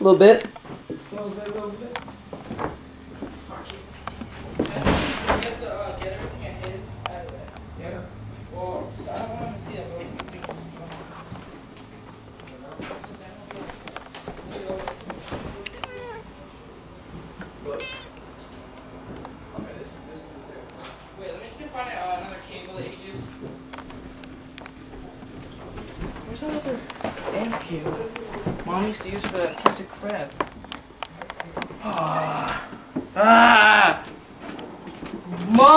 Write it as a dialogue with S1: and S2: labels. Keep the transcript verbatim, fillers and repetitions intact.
S1: little bit.
S2: A little bit, a little bit. Yeah.
S3: Well, I don't want to see that. Wait, let me see if I find uh, another cable that you can use. Where's that other damn cable? Mom used to use for that piece of crap. Ah! Ah! Mom!